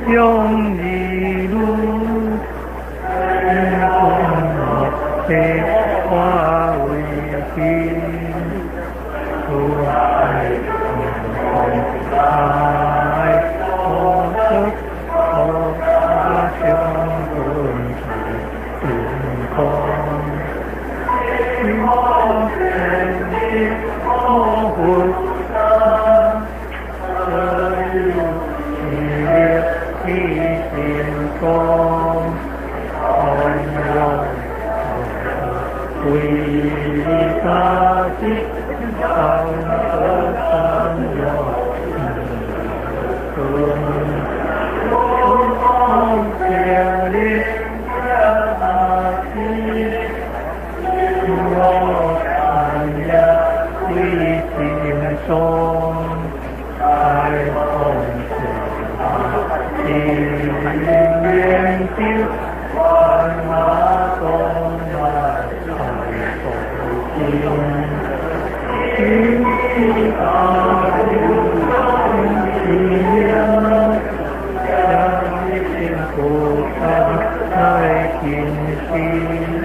用一路，被化为冰，不爱爱我的我相逢在天空，你我曾经我会心中温柔，为大地放歌上有我天里大地，我看呀为心中爱红眼睛看那东南海风景，天地大地像一片孤山在平行，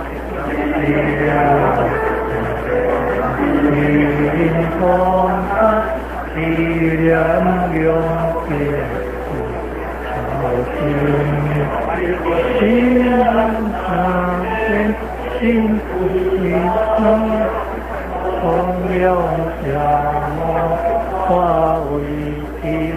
心中凄凉永别。心上天，幸福一生，风流下我化为冰，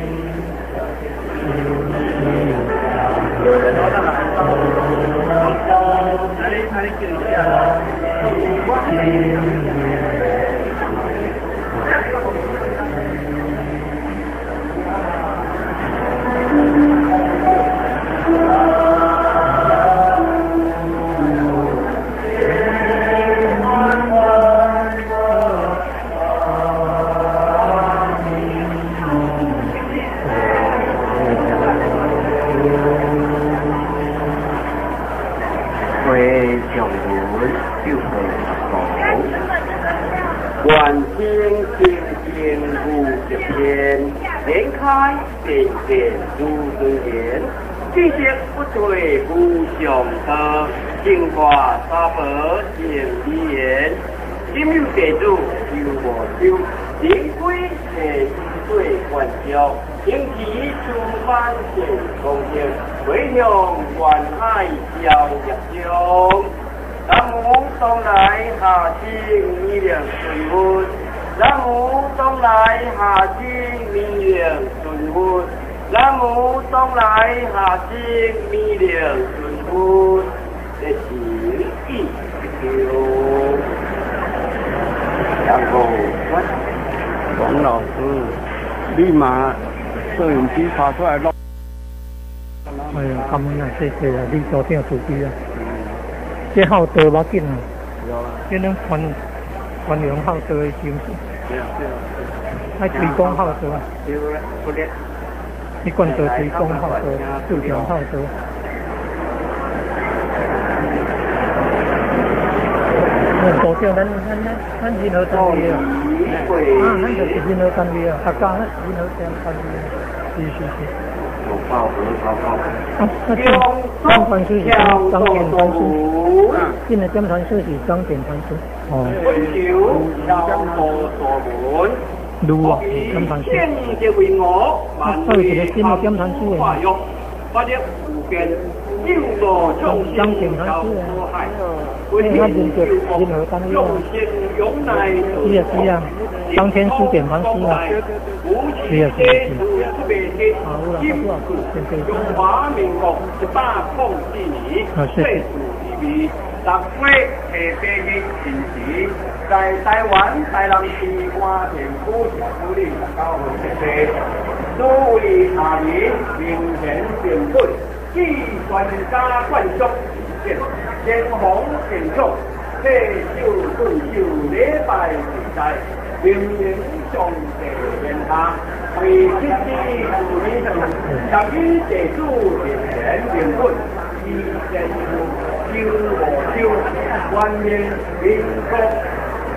万天天天无极天，天开地变如春天。天色不退不相得，净化沙伯见离言。金有地主有无收，灵龟系水万交，天气出番见公天，回向万海交日中。南无东来下清弥量顺运，南无东来下清弥量顺运，南无东来下清弥量顺运，这是一条。然后，王老师立马摄影机爬出来录。 哎呀，感恩啊，谢谢啊，你昨天有主机啊。这好多要紧啊！这能传扬好多的形式，还推广好多啊！你管做推广好多，宣传好多。昨天咱人好单位啊，咱就是人好单位啊，客家人好单位，是。张传师是张典传师，现在张传师是张典传师。哦。路啊，张传师。他有一个新的张传师的。张典传师啊，他人就人和单位啊。是啊，张天师典传师啊。是。 中华民国104年岁数2月18日星期，在台湾台南市花田区社区里19号设置，诸位下人明显评论，以专家灌输意见，先锋健康，摕手对手礼拜比赛，明明上地言下。为7支妇女10日地主人员评论，以前收无收，原面民国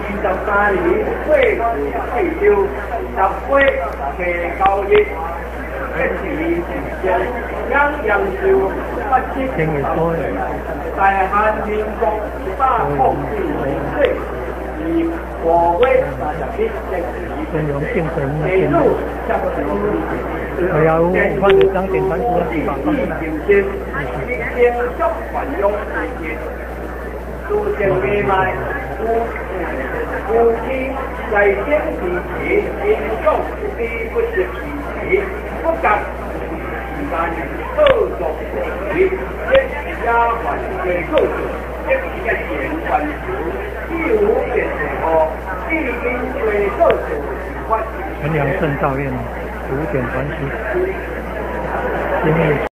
23年8月退休，10月提交日， 天也多了。 在汉民国100岁，以国威真荣幸神的天主。哎呀，我看到张典传出的地方， 夫妻在天地前，应当必不是其时，不敢时间恶作剧，一家还为构筑，一个前传承，第五点哦，第一为构筑关系。 衡阳圣教院5点传奇，今日。